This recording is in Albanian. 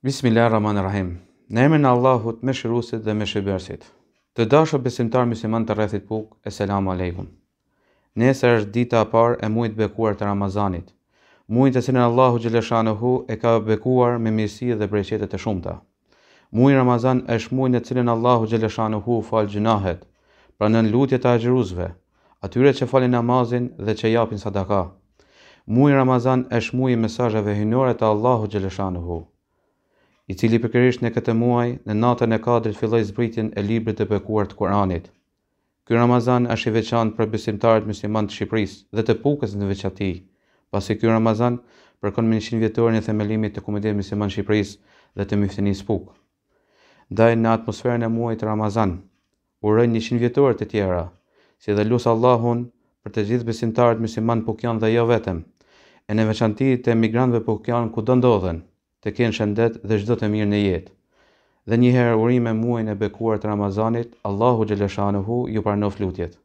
Bismillahirrahmanirrahim. Në emrin e Allahut, mëshiruesit dhe mëshirëbërësit. Të dashur besimtar musliman të rrethit puk, Eselamu Aleikum. Nesër është dita e parë e muajit bekuar të Ramazanit, muajin të cilin Allahu xhaleshanuhu e ka bekuar me mirësi dhe bereqete të shumta. Muaji Ramazan është muaji në cilin Allahu xhaleshanuhu fal gjunahet, pranon lutjet e agjëruesve, atyre që falin namazin dhe që japin sadaka. Muaji Ramazan është muaji i mesazheve hyjnore të Allahu xhaleshanuhu, i cili pikërisht në këtë muaj, në natën e Kadrit filloi zbritjen e librit të bekuar të Kuranit. Ky Ramazan është i veçantë për besimtarët musliman të Shqipërisë dhe të Pukës në veçantë, pasi ky Ramazan përkon me 100 vjetorin e themelimit të Komunitetit Musliman të Shqipërisë dhe të Myftinisë Puk. Ndaj në atmosferën e muajit Ramazan, uroj 100 vjetore të tjera, si dhe lut Allahun për të gjithë besimtarët musliman pukian dhe jo vetëm, e në veçantë të emigrantëve pukian kudo ndodhen, të kenë shëndet dhe çdo të mirë në jetë. Dhe njëherë urime muajin e bekuar të Ramazanit, Allahu xhaleshanuhu ju pranoft lutjet.